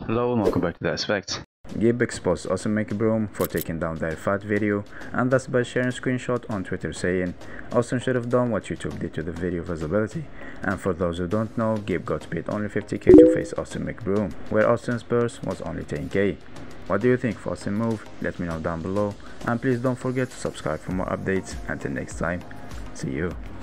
Hello and welcome back to The Aspect. Gib exposed Austin McBroom for taking down their fight video, and that's by sharing a screenshot on Twitter saying Austin should have done what YouTube did to the video visibility. And for those who don't know, Gib got paid only 50k to face Austin McBroom, where Austin's purse was only 10k. What do you think of Austin's move? Let me know down below, and please don't forget to subscribe for more updates. Until next time, see you.